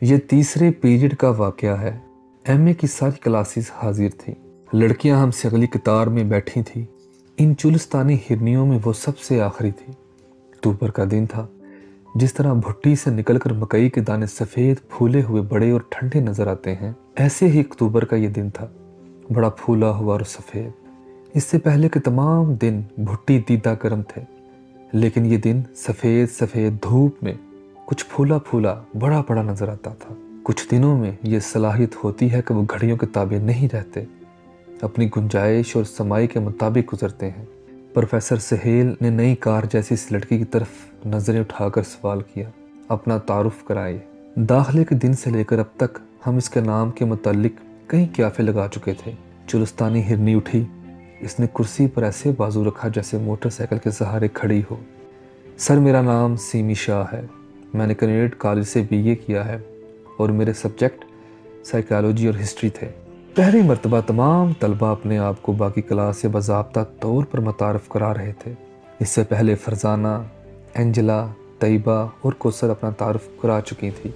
ये तीसरे पीरियड का वाकया है। एमए की सारी क्लासेस हाजिर थी। लड़कियां हमसे अगली कतार में बैठी थी। इन चुलिस्तानी हिरनियों में वो सबसे आखिरी थी। अक्टूबर का दिन था। जिस तरह भुट्टी से निकलकर मकई के दाने सफ़ेद फूले हुए बड़े और ठंडे नजर आते हैं, ऐसे ही अक्टूबर का ये दिन था, बड़ा फूला हुआ और सफ़ेद। इससे पहले के तमाम दिन भुट्टी दीदा गर्म थे, लेकिन ये दिन सफ़ेद सफ़ेद धूप में कुछ फूला फूला बड़ा बड़ा नजर आता था। कुछ दिनों में ये सलाहियत होती है कि वो घड़ियों के ताबे नहीं रहते, अपनी गुंजाइश और समाई के मुताबिक गुजरते हैं। प्रोफेसर सहेल ने नई कार जैसी इस लड़की की तरफ नजरें उठाकर सवाल किया, अपना तारुफ कराइए। दाखिले के दिन से लेकर अब तक हम इसके नाम के मुतालिक कई क्याफे लगा चुके थे। चुलिस्तानी हिरनी उठी। इसने कुर्सी पर ऐसे बाजू रखा जैसे मोटरसाइकिल के सहारे खड़ी हो। सर, मेरा नाम सीमी शाह है। मैंने कैंडिडेट कॉलेज से बीए किया है और मेरे सब्जेक्ट साइकोलॉजी और हिस्ट्री थे। पहली मर्तबा तमाम तलबा अपने आप को बाकी क्लास से बाज़ाब्ता तौर पर मुतारफ़ करा रहे थे। इससे पहले फरजाना, एंजला, तैयबा और कौसर अपना तारुफ करा चुकी थी,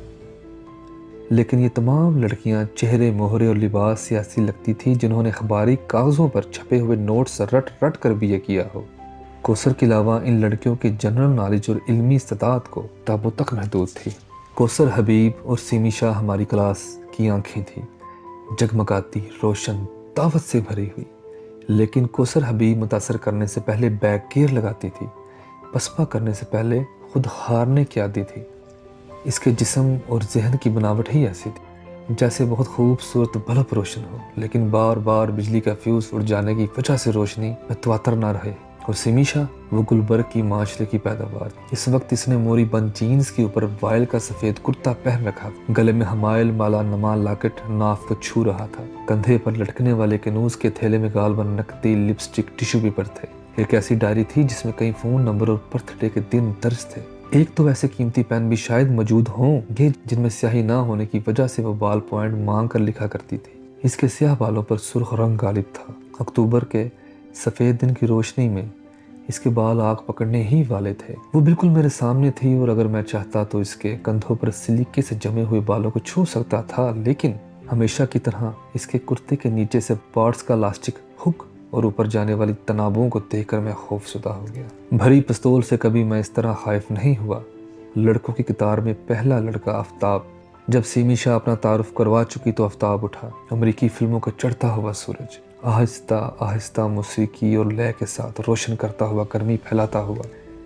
लेकिन ये तमाम लड़कियां चेहरे, मोहरे और लिबास से ऐसी लगती थी जिन्होंने अखबारी कागज़ों पर छपे हुए नोट्स रट रट कर बीए किया हो। कौसर के अलावा इन लड़कियों की जनरल नॉलेज और इल्मी इस्तात को ताबों तक महदूद थी। कौसर, हबीब और सीमी शाह हमारी क्लास की आंखें थी, जगमगाती, रोशन, दावत से भरी हुई। लेकिन कौसर हबीब मुतासर करने से पहले बैक गियर लगाती थी, पसपा करने से पहले खुद हारने की आदी थी। इसके जिस्म और जहन की बनावट ही ऐसी थी जैसे बहुत खूबसूरत बल्ब रोशन हो, लेकिन बार बार बिजली का फ्यूज उड़ जाने की वजह से रोशनी में तवातर ना रहे। और सिमीशा वो गुलबर्ग की माशरे की पैदावार। इस वक्त इसने मोरी बंद जीन्स के ऊपर वायल का सफेद कुर्ता पहन रखा, गले में हमायल माला नमा लॉकेट नाफ को छू रहा था। कंधे पर लटकने वाले कनूज के थैले में गालबन नकदी, लिपस्टिक, टिश्यू पेपर थे। एक ऐसी डायरी थी जिसमें कई फोन नंबर और बर्थडे के दिन दर्ज थे। एक तो वैसे कीमती पेन भी शायद मौजूद होंगे जिनमें स्याही ना होने की वजह से वो बाल पॉइंट मांग कर लिखा करती थी। इसके स्याह बालों पर सुर्ख रंग गालिब था। अक्टूबर के सफ़ेद दिन की रोशनी में इसके बाल आग पकड़ने ही वाले थे। वो बिल्कुल मेरे सामने थी और अगर मैं चाहता तो इसके कंधों पर सिलिके से जमे हुए बालों को छू सकता था, लेकिन हमेशा की तरह इसके कुर्ते के नीचे से पार्ट्स का लास्टिक हुक और ऊपर जाने वाली तनाबों को देखकर मैं खौफजुदा हो गया। भरी पिस्तौल से कभी मैं इस तरह खाइफ नहीं हुआ। लड़कों की कतार में पहला लड़का आफ्ताब। जब सीमी शाह अपना तारुफ करवा चुकी तो आफ्ताब उठा, अमरीकी फिल्मों का चढ़ता हुआ सूरज, आहिस्ता आहिस्ता मौसीकी और लय के साथ रोशन करता हुआ, गर्मी फैलाता हुआ।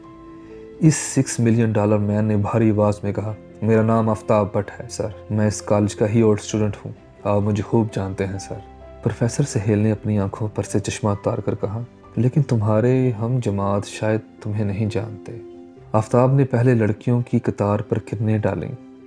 इस $6 मिलियन मैन ने भारी आवाज में कहा, मेरा नाम आफ्ताब भट्ट है सर, मैं इस कॉलेज का ही ओल्ड स्टूडेंट हूँ, आप मुझे खूब जानते हैं सर। प्रोफेसर सहेल ने अपनी आंखों पर से चश्मा उतार कर कहा, लेकिन तुम्हारे हम जमात शायद तुम्हें नहीं जानते। आफ्ताब ने पहले लड़कियों की कतार पर किरणें डाली,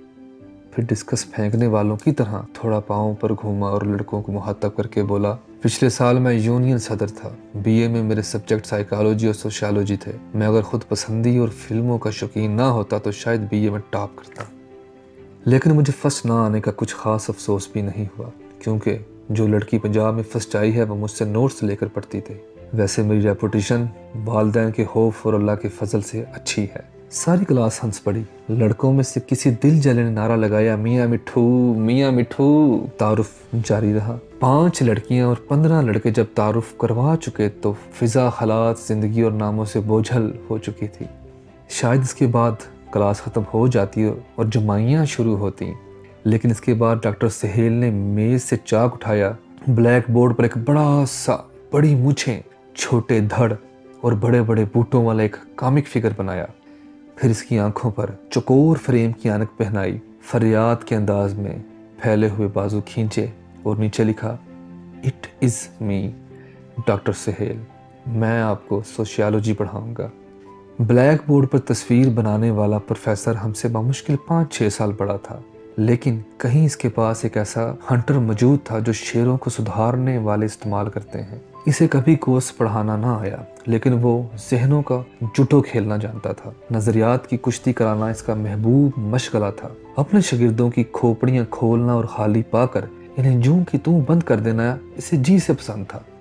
फिर डिस्कस फेंकने वालों की तरह थोड़ा पाँव पर घूमा और लड़कों को मुहातब करके बोला, पिछले साल मैं यूनियन सदर था। बीए में मेरे सब्जेक्ट साइकोलॉजी और सोशियोलॉजी थे। मैं अगर खुद पसंदी और फिल्मों का शौकीन ना होता तो शायद बीए में टॉप करता, लेकिन मुझे फर्स्ट ना आने का कुछ खास अफसोस भी नहीं हुआ, क्योंकि जो लड़की पंजाब में फर्स्ट आई है वो मुझसे नोट्स लेकर पढ़ती थी। वैसे मेरी रेपुटेशन वालिदैन के खौफ और अल्लाह के फजल से अच्छी है। सारी क्लास हंस पड़ी। लड़कों में से किसी दिल जले ने नारा लगाया, मियाँ मिठू, मियाँ मिठू। तारुफ जारी रहा। 5 लड़कियां और 15 लड़के जब तारुफ करवा चुके तो फिजा, हालात, जिंदगी और नामों से बोझल हो चुकी थी। शायद इसके बाद क्लास ख़त्म हो जाती और जमाइयाँ शुरू होती, लेकिन इसके बाद डॉक्टर सहेल ने मेज़ से चाक उठाया, ब्लैक बोर्ड पर एक बड़ा सा, बड़ी मूछें, छोटे धड़ और बड़े बड़े बूटों वाला एक कॉमिक फिगर बनाया। फिर इसकी आंखों पर चकोर फ्रेम की ऐनक पहनाई, फरियाद के अंदाज में फैले हुए बाजू खींचे और नीचे लिखा, it is me doctor Sahel, मैं आपको सोशियोलॉजी पढ़ाऊंगा। ब्लैक बोर्ड पर तस्वीर बनाने वाला प्रोफेसर हमसे बामुश्किल 5-6 साल बड़ा था, लेकिन कहीं इसके पास एक ऐसा हंटर मौजूद था जो शेरों को सुधारने वाले इस्तेमाल करते हैं। इसे कभी कोर्स पढ़ाना ना आया, लेकिन वो जहनों का जुटो खेलना जानता था। नजरियात की कुश्ती कराना इसका महबूब मशगला था। अपने शागिर्दों की खोपड़ियां खोलना और खाली पाकर इन्हें जूं की तूं बंद कर देना इसे जी से पसंद था।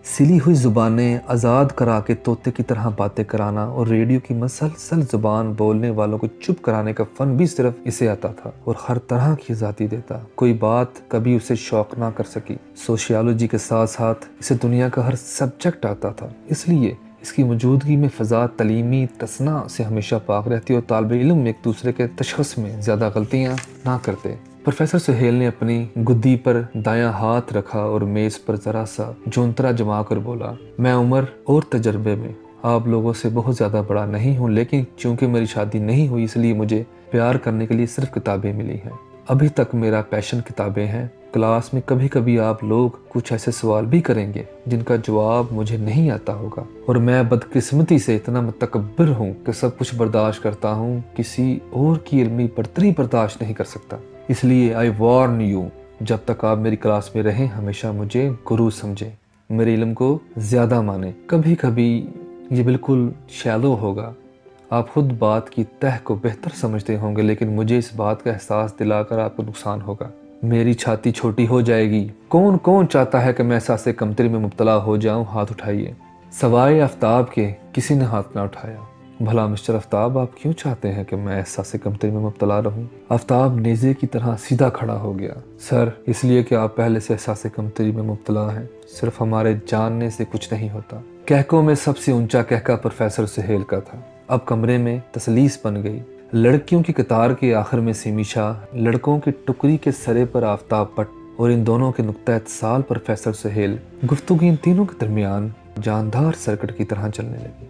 सिली हुई ज़ुबानें आज़ाद करा के तोते की तरह बातें कराना और रेडियो की मसलसल ज़ुबान बोलने वालों को चुप कराने का फ़न भी सिर्फ इसे आता था और हर तरह की आज़ादी देता। कोई बात कभी उसे शौक ना कर सकी। सोशियोलॉजी के साथ साथ इसे दुनिया का हर सब्जेक्ट आता था, इसलिए इसकी मौजूदगी में फ़ज़ा तलीमी तसना से हमेशा पाक रहती और तालिब इल्म एक दूसरे के तशख़्ख़ुस में ज़्यादा गलतियाँ ना करते। प्रोफेसर सुहेल ने अपनी गुद्दी पर दायां हाथ रखा और मेज़ पर ज़रा सा जोंतरा जमा कर बोला, मैं उम्र और तजर्बे में आप लोगों से बहुत ज़्यादा बड़ा नहीं हूँ, लेकिन चूंकि मेरी शादी नहीं हुई इसलिए मुझे प्यार करने के लिए सिर्फ किताबें मिली हैं। अभी तक मेरा पैशन किताबें हैं। क्लास में कभी कभी आप लोग कुछ ऐसे सवाल भी करेंगे जिनका जवाब मुझे नहीं आता होगा और मैं बदकिस्मती से इतना मुतकब्बिर हूँ कि सब कुछ बर्दाश्त करता हूँ, किसी और की इल्मी बर्तरी बर्दाश्त नहीं कर सकता। इसलिए आई वार्न यू, जब तक आप मेरी क्लास में रहें हमेशा मुझे गुरु समझें, मेरे इल्म को ज़्यादा माने। कभी कभी ये बिल्कुल शैलो होगा, आप खुद बात की तह को बेहतर समझते होंगे, लेकिन मुझे इस बात का एहसास दिलाकर आपको नुकसान होगा। मेरी छाती छोटी हो जाएगी। कौन कौन चाहता है कि मैं एहसास कमतरी में मुब्तला हो जाऊं? हाथ उठाइए। सवाए आफ्ताब के किसी ने हाथ ना उठाया। भला मिस्टर आफ्ताब, आप क्यों चाहते हैं कि मैं एहसास कमतरी में मुब्तला रहूं? आफ्ताब नेज़े की तरह सीधा खड़ा हो गया। सर, इसलिए कि आप पहले से एहसास कमतरी में मुब्तला हैं। सिर्फ हमारे जानने से कुछ नहीं होता। कहकों में सबसे ऊंचा कहका प्रोफेसर सुहेल का था। अब कमरे में तसलीस बन गई। लड़कियों की कतार के आखिर में सीमीशा, लड़कों की टुकड़ी के सरे पर आफ्ताब पट और इन दोनों के नुक्ता इत्तिसाल प्रोफेसर सुहेल। गुफ्तगू इन तीनों के दरमियान जानदार सर्किट की तरह चलने लगी।